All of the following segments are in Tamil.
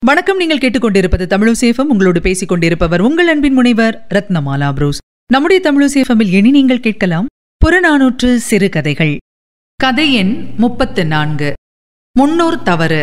வணக்கம். நீங்கள் கேட்டுக்கொண்டிருப்பது தமிழசேஃபம். உங்களோடு பேசிக் கொண்டிருப்பவர் உங்கள் அன்பின் முனைவர் ரத்னமாலா புரூஸ். நம்முடைய தமிழசேஃபமில் இனி நீங்கள் கேட்கலாம் புறநானூற்று சிறுகதைகள். கதை எண் 34. முன்னோர் தவறு.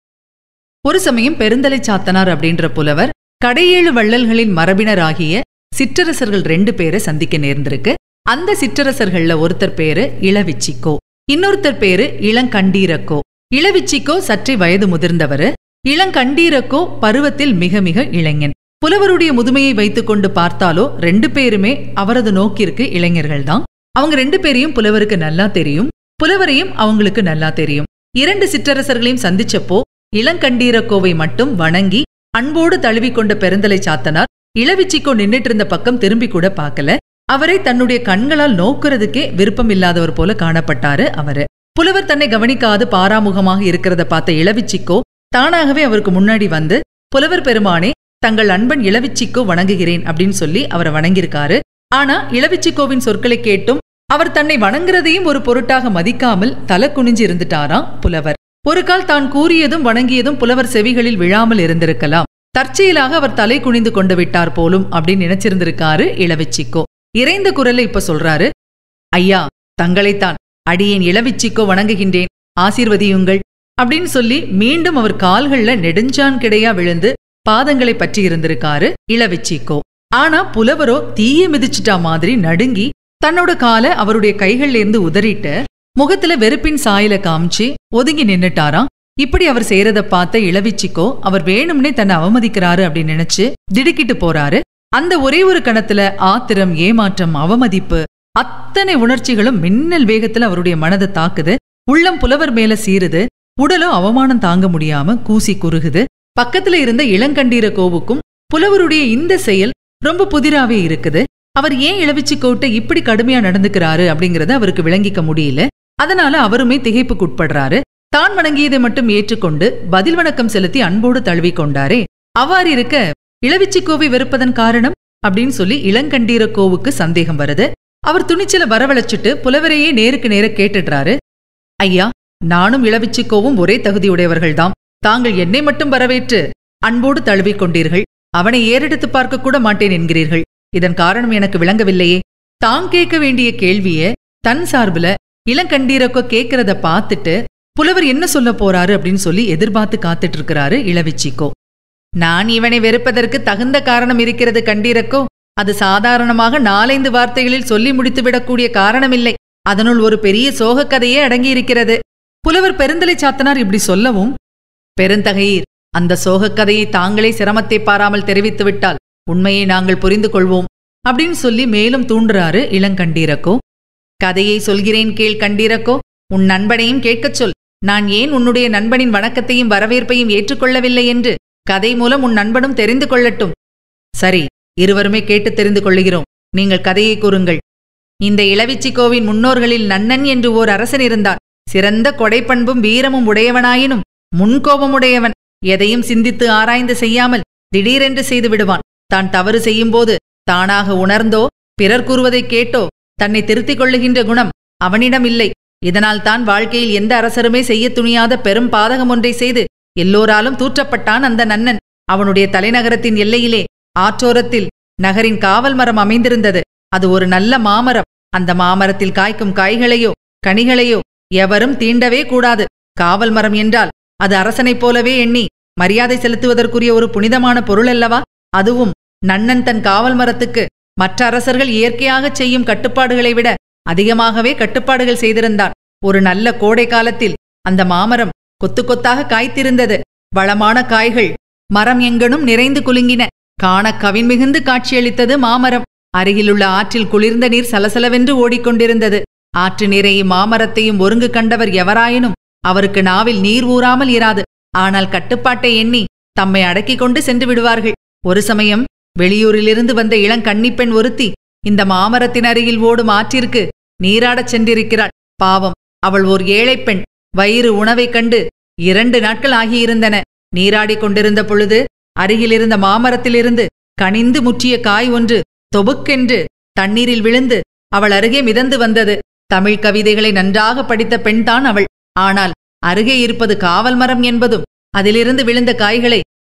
ஒரு சமயம் பெருந்தலை சாத்தனார் அப்படின்ற புலவர் கடையேழு வள்ளல்களின் மரபினராகிய சிற்றரசர்கள் 2 பேரை சந்திக்க நேர்ந்திருக்கு. அந்த சிற்றரசர்கள்ல ஒருத்தர் பேரு இளவிச்சிக்கோ, இன்னொருத்தர் பேரு இளங்கண்டீரக்கோ. இளவிச்சிக்கோ சற்றே வயது முதிர்ந்தவரு, இளங்கண்டீரக்கோ பருவத்தில் மிக மிக இளைஞன். புலவருடைய முதுமையை வைத்துக்கொண்டு பார்த்தாலோ 2 பேருமே அவரது நோக்கிற்கு இளைஞர்கள்தான். அவங்க 2 பேரையும் புலவருக்கு நல்லா தெரியும், புலவரையும் அவங்களுக்கு நல்லா தெரியும். 2 சிற்றரசர்களையும் சந்திச்சப்போ இளங்கண்டீரக்கோவை மட்டும் வணங்கி அன்போடு தழுவிக்கொண்ட பெருந்தலை சாத்தனார் இளவிச்சிக்கோ நின்னுட்டு இருந்த பக்கம் திரும்பி கூட பார்க்கல. அவரை தன்னுடைய கண்களால் நோக்குறதுக்கே விருப்பம் இல்லாதவர் போல காணப்பட்டாரு அவரு. புலவர் தன்னை கவனிக்காது பாராமுகமாக இருக்கிறத பார்த்த இளவிச்சிக்கோ தானாகவே அவருக்கு முன்னாடி வந்து, புலவர் பெருமானே, தங்கள் அன்பன் இளவிச்சிக்கோ வணங்குகிறேன் அப்படின்னு சொல்லி அவரை வணங்கியிருக்காரு. ஆனா இளவிச்சிக்கோவின் சொற்களை கேட்டும் அவர் தன்னை வணங்குறதையும் ஒரு பொருட்டாக மதிக்காமல் தலை குனிஞ்சு இருந்துட்டாராம் புலவர். ஒரு கால் தான் கூறியதும் வணங்கியதும் புலவர் செவிகளில் விழாமல் இருந்திருக்கலாம். தற்செயலாக அவர் தலை குனிந்து கொண்டு விட்டார் போலும் அப்படின்னு நினைச்சிருந்திருக்காரு இளவிச்சிக்கோ. இறைந்த குரலை இப்ப சொல்றாரு. ஐயா, தங்களைத்தான் அடியேன் இளவிச்சிக்கோ வணங்குகின்றேன், ஆசீர்வதியுங்கள் அப்படின்னு சொல்லி மீண்டும் அவர் கால்கள்ல நெடுஞ்சான் கிடையா விழுந்து பாதங்களை பற்றி இருந்திருக்காரு இளவிச்சிக்கோ. ஆனா புலவரோ தீய மிதிச்சிட்டா மாதிரி நடுங்கி தன்னோட காலை அவருடைய கைகள்ல இருந்து உதறிட்டு முகத்துல வெறுப்பின் சாயல காமிச்சு ஒதுங்கி நின்னுட்டாராம். இப்படி அவர் செய்யறத பார்த்த இளவிச்சிக்கோ அவர் வேணும்னே தன்னை அவமதிக்கிறாரு அப்படின்னு நினைச்சு திடுக்கிட்டு போறாரு. அந்த ஒரே ஒரு கணத்துல ஆத்திரம், ஏமாற்றம், அவமதிப்பு அத்தனை உணர்ச்சிகளும் மின்னல் வேகத்துல அவருடைய மனதை தாக்குது. உள்ளம் புலவர் மேல சீருது. உடலும் அவமானம் தாங்க முடியாம கூசி குறுகுது. பக்கத்துல இருந்த இளங்கண்டீரக்கோவுக்கும் புலவருடைய இந்த செயல் ரொம்ப புதிராவே இருக்குது. அவர் ஏன் இளவிச்சிக்கோட்ட இப்படி கடுமையா நடந்துக்கிறாரு அப்படிங்கறத அவருக்கு விளங்கிக்க முடியல. அதனால அவருமே திகைப்புக்குட்படுறாரு. தான் வணங்கியதை மட்டும் ஏற்றுக்கொண்டு பதில் வணக்கம் செலுத்தி அன்போடு தழுவி கொண்டாரே. அவ்வாறு இருக்க இளவிச்சிக்கோவை வெறுப்பதன் காரணம் அப்படின்னு சொல்லி இளங்கண்டீரக்கோவுக்கு சந்தேகம் வருது. அவர் துணிச்சல வரவழைச்சிட்டு புலவரையே நேருக்கு நேர கேட்டுடுறாரு. ஐயா, நானும் இளவிச்சிக்கோவும் ஒரே தகுதியுடையவர்கள்தாம். தாங்கள் என்னை மட்டும் வரவேற்று அன்போடு தழுவிக் கொண்டீர்கள், அவனை ஏறெடுத்து பார்க்க கூட மாட்டேன் என்கிறீர்கள். இதன் காரணம் எனக்கு விளங்கவில்லையே. தான் கேட்க வேண்டிய கேள்விய தன் சார்புல இளங்கண்டீரக்கோ கேட்கறத பார்த்துட்டு புலவர் என்ன சொல்ல போறாரு அப்படின்னு சொல்லி எதிர்பார்த்து காத்துட்டு இருக்கிறாரு இளவிச்சிக்கோ. நான் இவனை வெறுப்பதற்கு தகுந்த காரணம் இருக்கிறது கண்டீரக்கோ. அது சாதாரணமாக 4-5 வார்த்தைகளில் சொல்லி முடித்துவிடக்கூடிய காரணமில்லை. அதனுள் ஒரு பெரிய சோகக் கதையே அடங்கியிருக்கிறது. புலவர் பெருந்தலை சாத்தனார் இப்படி சொல்லவும், பெருந்தகையீர், அந்த சோகக் கதையை தாங்களே சிரமத்தை பாராமல் தெரிவித்துவிட்டால் உண்மையை நாங்கள் புரிந்து கொள்வோம் அப்படின்னு சொல்லி மேலும் தூண்டுறாரு இளங்கண்டீரக்கோ. கதையை சொல்கிறேன் கேள் கண்டீரக்கோ. உன் நண்பனையும் கேட்கச் சொல். நான் ஏன் உன்னுடைய நண்பனின் வணக்கத்தையும் வரவேற்பையும் ஏற்றுக்கொள்ளவில்லை என்று கதை மூலம் உன் நண்பனும் தெரிந்து கொள்ளட்டும். சரி, இருவருமே கேட்டு தெரிந்து கொள்ளுகிறோம். நீங்கள் கதையை கூறுங்கள். இந்த இளவிச்சிக்கோவின் முன்னோர்களில் நன்னன் என்று ஓர் அரசன் இருந்தான். சிறந்த கொடைப்பண்பும் வீரமும் உடையவனாயினும் முன்கோபமுடையவன். எதையும் சிந்தித்து ஆராய்ந்து செய்யாமல் திடீரென்று செய்து விடுவான். தான் தவறு செய்யும்போது தானாக உணர்ந்தோ பிறர் கூறுவதை கேட்டோ தன்னை திருத்திக் கொள்ளுகின்ற குணம் அவனிடம் இல்லை. இதனால் தான் வாழ்க்கையில் எந்த அரசருமே செய்ய துணியாத பெரும் பாதகம் ஒன்றை செய்து எல்லோராலும் தூற்றப்பட்டான் அந்த நன்னன். அவனுடைய தலைநகரத்தின் எல்லையிலே ஆற்றோரத்தில் நகரின் காவல் மரம் அமைந்திருந்தது. அது ஒரு நல்ல மாமரம். அந்த மாமரத்தில் காய்க்கும் காய்களையோ கனிகளையோ எவரும் தீண்டவே கூடாது. காவல் மரம் என்றால் அது அரசனைப் போலவே எண்ணி மரியாதை செலுத்துவதற்குரிய ஒரு புனிதமான பொருள் அல்லவா? அதுவும் நன்னன் தன் காவல் மரத்துக்கு மற்ற அரசர்கள் இயற்கையாகச் செய்யும் கட்டுப்பாடுகளை விட அதிகமாகவே கட்டுப்பாடுகள் செய்திருந்தான். ஒரு நல்ல கோடை காலத்தில் அந்த மாமரம் கொத்து கொத்தாக காய்த்திருந்தது. வளமான காய்கள் மரம் எங்கனும் நிறைந்து குலுங்கின. காண கவின் மிகுந்து காட்சியளித்தது மாமரம். அருகிலுள்ள ஆற்றில் குளிர்ந்த நீர் சலசலவென்று ஓடிக்கொண்டிருந்தது. ஆற்று நீரையும் மாமரத்தையும் ஒருங்கு கண்டவர் எவராயினும் அவருக்கு நாவில் நீர் ஊறாமல் இராது. ஆனால் கட்டுப்பாட்டை எண்ணி தம்மை அடக்கிக் கொண்டு சென்று விடுவார்கள். ஒரு சமயம் வெளியூரிலிருந்து வந்த இளங்கன்னிப்பெண் ஒருத்தி இந்த மாமரத்தின் அருகில் ஓடும் ஆற்றிற்கு நீராடச் சென்றிருக்கிறாள். பாவம், அவள் ஓர் ஏழை பெண். வயிறு உணவைக் கண்டு 2 நாட்கள் ஆகியிருந்தன. நீராடிக் கொண்டிருந்த பொழுது அருகிலிருந்த மாமரத்திலிருந்து கனிந்து முற்றிய காய் ஒன்று தொபுக்கென்று தண்ணீரில் விழுந்து அவள் அருகே மிதந்து வந்தது. தமிழ் கவிதைகளை நன்றாக படித்த பெண்தான் அவள். ஆனால் அருகே இருப்பது காவல் மரம் என்பதும் அதிலிருந்து விழுந்த காய்களை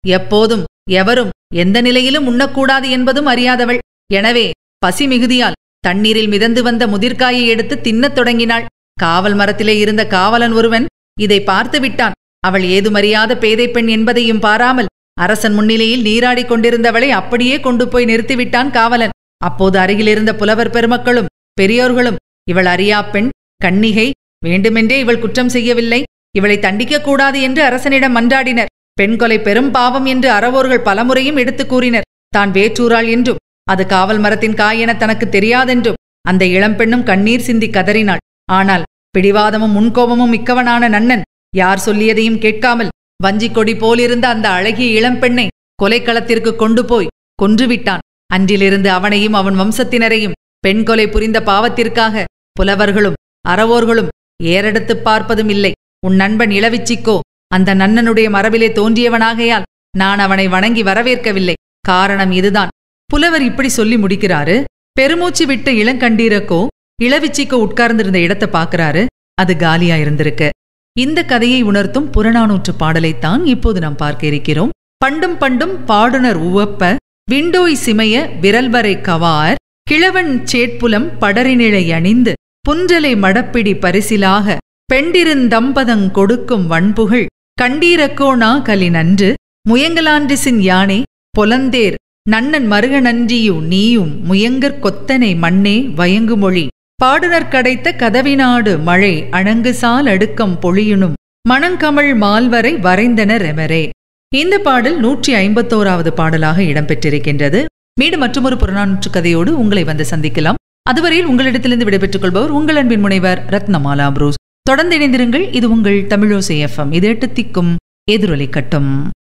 எப்போதும் எவரும் எந்த நிலையிலும் உண்ணக்கூடாது என்பதும் அறியாதவள். எனவே பசி மிகுதியால் தண்ணீரில் மிதந்து வந்த முதிர்காயை எடுத்து தின்னத் தொடங்கினாள். காவல் மரத்திலே இருந்த காவலன் ஒருவன் இதை பார்த்து விட்டான். அவள் ஏதுமறியாத பேதை பெண் என்பதையும் பாராமல் அரசன் முன்னிலையில் நீராடிக் கொண்டிருந்தவளை அப்படியே கொண்டு போய் நிறுத்திவிட்டான் காவலன். அப்போது அருகிலிருந்த புலவர் பெருமக்களும் பெரியோர்களும், இவள் அறியா பெண், கன்னிகை, வேண்டுமென்றே இவள் குற்றம் செய்யவில்லை, இவளை தண்டிக்கக்கூடாது என்று அரசனிடம் மன்றாடினர். பெண் கொலை பெரும் பாவம் என்று அறவோர்கள் பலமுறையும் எடுத்துக் கூறினர். தான் வேற்றூராள் என்றும் அது காவல் மரத்தின் காய் என தனக்கு தெரியாதென்றும் அந்த இளம்பெண்ணும் கண்ணீர் சிந்தி கதறினாள். ஆனால் பிடிவாதமும் முன்கோபமும் மிக்கவனான நன்னன் யார் சொல்லியதையும் கேட்காமல் வஞ்சிக் கொடி போலிருந்த அந்த அழகிய இளம்பெண்ணை கொலைக்களத்திற்கு கொண்டு போய் கொன்றுவிட்டான். அன்றிலிருந்து அவனையும் அவன் வம்சத்தினரையும் பெண் கொலை புரிந்த பாவத்திற்காக புலவர்களும் அறவோர்களும் ஏறெடுத்துப் பார்ப்பதும் இல்லை. உன் நண்பன் இளவிச்சிக்கோ அந்த நன்னனுடைய மரபிலே தோன்றியவனாகையால் நான் அவனை வணங்கி வரவேற்கவில்லை. காரணம் இதுதான். புலவர் இப்படி சொல்லி முடிக்கிறாரு. பெருமூச்சு விட்ட இளங்கண்டீரக்கோ இளவிச்சிக்கோ உட்கார்ந்திருந்த இடத்தை பாக்குறாரு. அது காலியா இருந்திருக்கு. இந்த கதையை உணர்த்தும் புறநானூற்று பாடலைத்தான் இப்போது நாம் பார்க்க இருக்கிறோம். பண்டும் பண்டும் பாடுனர் உவப்ப விண்டோய் சிமைய விரல்வரை கவார் கிழவன் சேட்புலம் படரினிழை அணிந்து புன்றலை மடப்பிடி பரிசிலாக பெண்டிருந்தம்பதங் கொடுக்கும் வன்புகழ் கண்டீரக்கோணா கலி நன்று முயங்கலான்றிசின் யானே பொலந்தேர் நன்னன் மருக நன்றியு நீயும் முயங்கற் கொத்தனை மண்ணே வயங்குமொழி பாடுனர் கடைத்த கதவினாடு மழை அணங்குசால் அடுக்கம் பொழியுனும் மணங்கமழ் மால்வரை வரைந்தனர் எமரே. இந்த பாடல் 151வது பாடலாக இடம்பெற்றிருக்கின்றது. மீண்டும் மற்றொரு புறநானூற்று கதையோடு உங்களை வந்து சந்திக்கலாம். அதுவரையில் உங்களிடத்திலிருந்து விடைபெற்றுக் கொள்பவர் உங்கள் அன்பின் முனைவர் ரத்னமாலா புரூஸ். தொடர்ந்து இணைந்திருங்கள். இது உங்கள் தமிழோசை FM. இது 8 திக்கும் எதிரொலிக்கட்டும்.